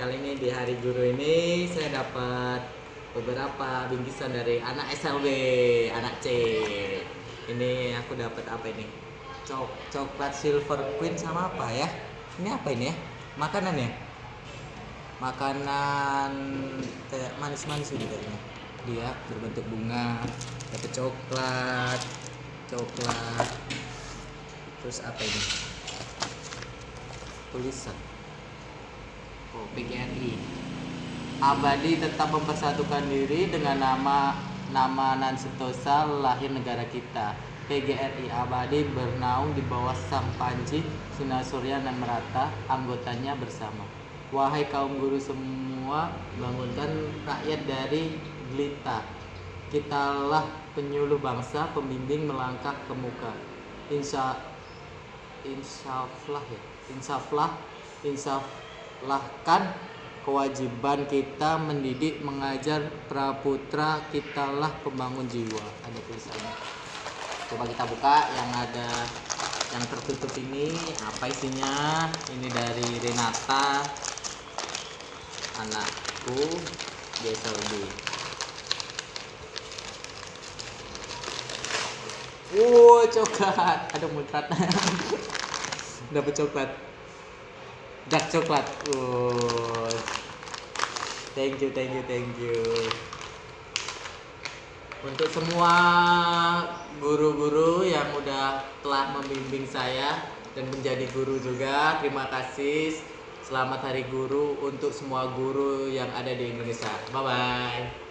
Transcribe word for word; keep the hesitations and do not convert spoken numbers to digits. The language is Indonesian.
kali ini di hari guru ini saya dapat beberapa bingkisan dari anak S L B, anak C. Ini aku dapat apa ini? Cok coklat silver queen sama apa ya? Ini apa ini ya? Makanan ya? Makanan kayak manis-manis gitu kayaknya. Dia berbentuk bunga, dapat coklat, coklat. Terus apa ini? Tulisan. Oh, P G R I. Abadi tetap mempersatukan diri dengan nama nama Nan Sentosa lahir negara kita. P G R I abadi bernaung di bawah sang panji sinar surya dan merata anggotanya bersama. Wahai kaum guru semua, bangunkan rakyat dari gelita. Kitalah penyuluh bangsa, pembimbing melangkah ke muka. Insya Insaflah ya, insaflah, insaflahkan kewajiban kita mendidik, mengajar praputra, kitalah pembangun jiwa. Ada tulisannya. Coba kita buka yang ada yang tertutup ini, apa isinya? Ini dari Renata, anakku di S L B. Wow, coklat, ada muncrat. Dapat coklat, dark coklat. Wow, thank you, thank you, thank you. Untuk semua guru-guru yang udah telah membimbing saya dan menjadi guru juga, terima kasih. Selamat Hari Guru untuk semua guru yang ada di Indonesia. Bye bye.